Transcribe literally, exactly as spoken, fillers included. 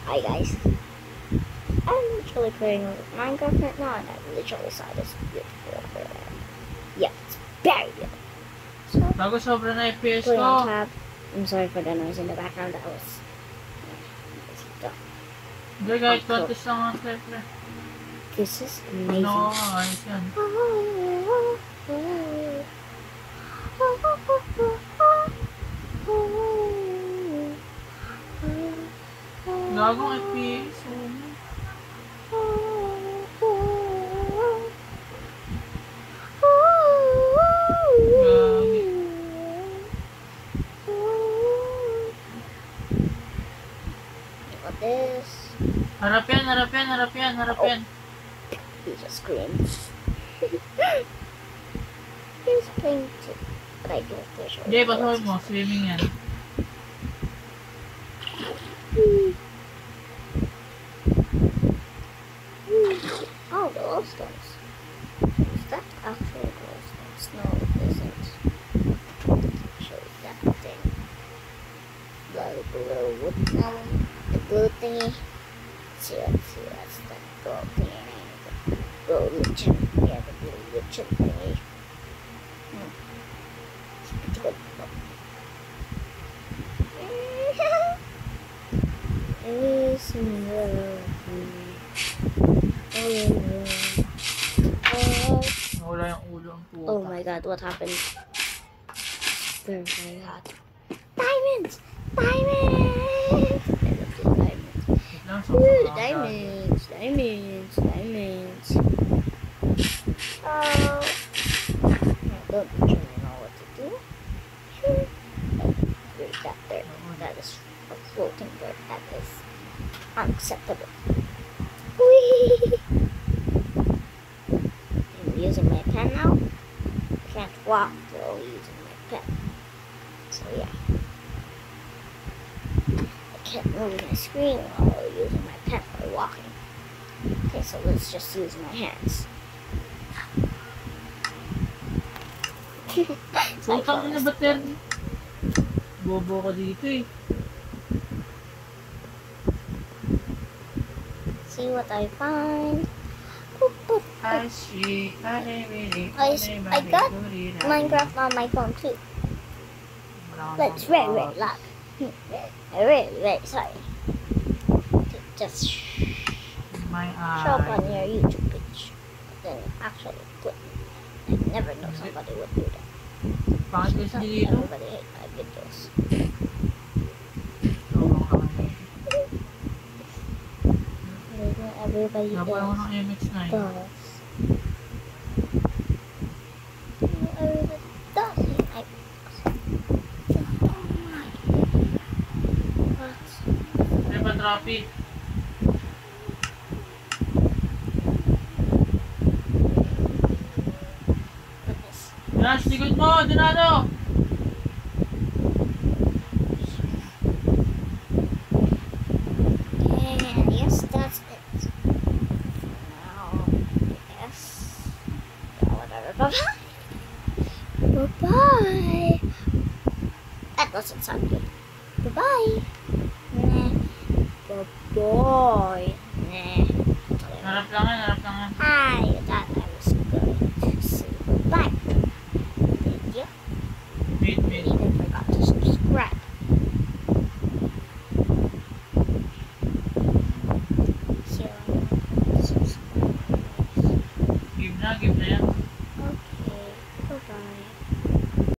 Hi guys, I'm literally playing Minecraft right now, and I literally saw this beautiful over there. Yeah, it's very good. So, Bago sobra na F P S put it on ko. tab. I'm sorry for the noise in the background. That was. Hindi, kahit contest lang ang siyempre. This is amazing. No, ayos yan. Gagong F P S. Gagi. Look at this. Harap yan, harap yan, harap yan, harap yan. He just screamed. He's playing too. But I do officially. Hindi, pasuhin mo. Swimming yan. Oh, the glowstones. Is that actually glowstones? No, it isn't. Actually, that thing. The blue wood um, the blue thingy. Let's see, let's see, that's the glow thingy. The glow lichen. Yeah, the blue lichen thingy. Hmm. It's pretty good. It's Nawala yung ulo ang puta. oh my god, what happened? Very, very hot. Diamonds! Diamonds! I love the diamonds. Wait lang, so Ooh, diamonds! Diamonds! Diamonds! Oh! I don't really know what to do. Oh, there's that there. That is a floating bird. That is unacceptable. Whee! I'm using my pen now. I can't walk while using my pen. So yeah. I can't move my screen while using my pen while walking. Okay, so let's just use my hands. Putang ina ba, Ter? Bobo ka dito eh. See what I find. Boop, boop, boop. I see, I really, I, I got Minecraft on my phone too. But it's very, very loud. Very, very sorry. Just My show up eye. on your YouTube page. Then actually put. I never know somebody would do that. Pangit kasi dito. Everybody hate my videos. Everybody Nabay ako does. ng M X nine. Does. Everybody does hate my videos. Oh my. What? Ano ba, traffic? Goodness. Yan, sikod mo, dinado! And yes, that's it. Now, yes. Yeah, whatever. Bye-bye. Bye-bye. That doesn't sound good. Bye-bye. Nah. Bye-bye. Nah. Harap lang yan, harap lang yan. Hi.